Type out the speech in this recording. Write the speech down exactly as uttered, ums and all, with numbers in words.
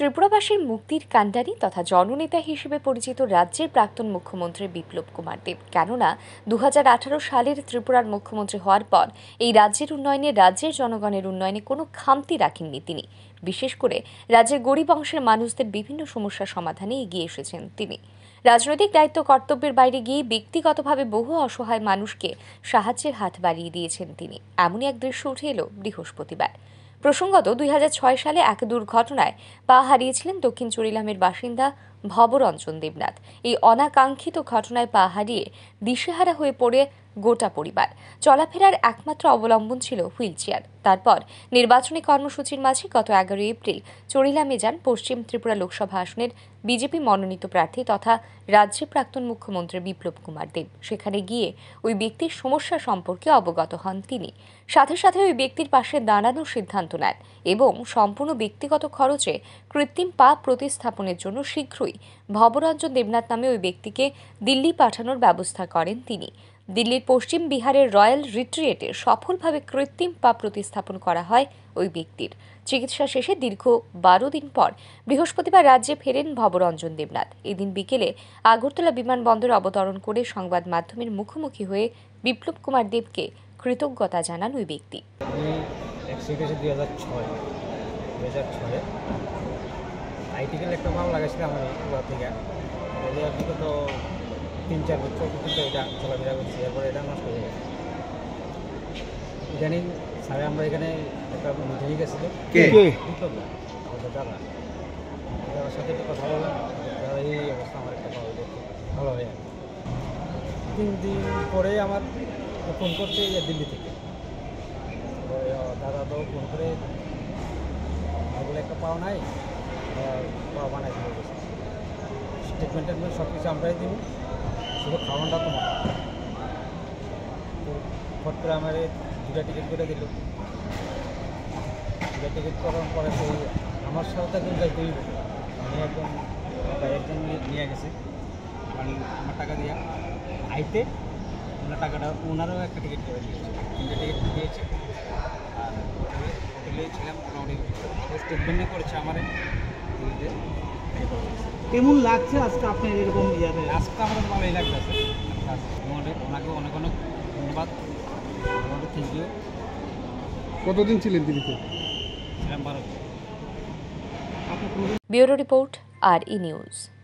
ত্রিপুরাবাসীর মুক্তির কাণ্ডারি তথা জননেতা হিসেবে পরিচিত রাজ্যের প্রাক্তন মুখ্যমন্ত্রী বিপ্লব কুমার দেব। কেননা দু হাজার আঠারো সালের ত্রিপুরার মুখ্যমন্ত্রী হওয়ার পর এই রাজ্যের উন্নয়নে, রাজ্যের জনগণের উন্নয়নে কোনো খামতি রাখেননি তিনি। বিশেষ করে রাজ্যের গরিব অংশের মানুষদের বিভিন্ন সমস্যা সমাধানে এগিয়ে এসেছেন তিনি। রাজনৈতিক দায়িত্ব কর্তব্যের বাইরে গিয়ে ব্যক্তিগতভাবে বহু অসহায় মানুষকে সাহায্যের হাত বাড়িয়ে দিয়েছেন তিনি। এমনই এক দৃশ্য উঠে এলো বৃহস্পতিবার। প্রসঙ্গত দুই হাজার ছয় সালে এক দুর্ঘটনায় পা হারিয়েছিলেন দক্ষিণ চুরিলামের বাসিন্দা ভবরঞ্জন দেবনাথ। এই অনাকাঙ্ক্ষিত ঘটনায় পা হারিয়ে দিশেহারা হয়ে পড়ে গোটা পরিবার। চলাফেরার একমাত্র অবলম্বন ছিল হুইল চেয়ার। তারপর নির্বাচনী কর্মসূচির মাঝে গত এগারোই এপ্রিল চরিলামে যান পশ্চিম ত্রিপুরা লোকসভা আসনের বিজেপি মনোনীত প্রার্থী তথা রাজ্যের প্রাক্তন মুখ্যমন্ত্রী বিপ্লব কুমার দেব। সেখানে গিয়ে ওই ব্যক্তির সমস্যা সম্পর্কে অবগত হন তিনি। সাথে সাথে ওই ব্যক্তির পাশে দাঁড়ানোর সিদ্ধান্ত নেন এবং সম্পূর্ণ ব্যক্তিগত খরচে কৃত্রিম পা প্রতিস্থাপনের জন্য শীঘ্রই ভবরঞ্জন দেবনাথ নামে ওই ব্যক্তিকে দিল্লি পাঠানোর ব্যবস্থা করেন তিনি। দিল্লির পশ্চিম বিহারের রয়্যাল রিট্রিয়েটে সফলভাবে কৃত্রিম পা প্রতিস্থাপন করা হয় ওই ব্যক্তির। চিকিৎসা শেষে দীর্ঘ বারো দিন পর বৃহস্পতিবার রাজ্যে ফেরেন ভবরঞ্জন দেবনাথ। এদিন বিকেলে আগরতলা বিমানবন্দরে অবতরণ করে সংবাদ মাধ্যমের মুখোমুখি হয়ে বিপ্লব কুমার দেবকে কৃতজ্ঞতা জানান ওই ব্যক্তি। দুই হাজার ছয় দুই হাজার ছয়ে আইটিকেল একটা ভালো লাগাইছিল আমার গোয়া থেকে বিগত তিন চার বছর পর্যন্ত এটা চলাফেরা করছি। এরপরে এটা নষ্ট হয়ে গেছে। ইদানিং স্যারে আমরা এখানে একটা মিটিংয়ে গেছিল, আমাদের দাদা দাদার সাথে একটু কথা বললাম। এই অবস্থা আমার একটা ভালো হয়ে গেছে। তিন দিন পরে আমার ফোন করছে দিল্লি থেকে। দাদা তো ফোন করে বলে একটা পাওয়া নাই, পাওয়া বানাই দিয়ে গেছে। স্টেটমেন্ট টেটমেন্ট সব কিছু আমরাই দিব, শুধু খাওয়ানটা তোমার। তো ফট করে আমার দুটা টিকিট করে দিল। দুটা টিকিট করার পরে তো আমার সাথে একজন যাইতেই আমি একদম একজন নিয়ে গেছে, মানে আমার টাকা দিয়ে আইতে ওনার টাকাটা ওনারও একটা টিকিট করে দিয়েছে, তিনটে টিকিট দিয়েছে। আর হোটেলে ছিলাম, মোটামুটি স্টেটমেন্টে করেছে আমার। কেমন লাগছে আজকে আপনার এরকম ইয়াতে? আজকে আমাদের ভালোই লাগতেছে। ওনাকে অনেক অনেক ধন্যবাদ, থ্যাংক ইউ। কতদিন ছিলেন দিল্লিতে? ছিলাম বারো। ব্যুরো রিপোর্ট, আর ই নিউজ।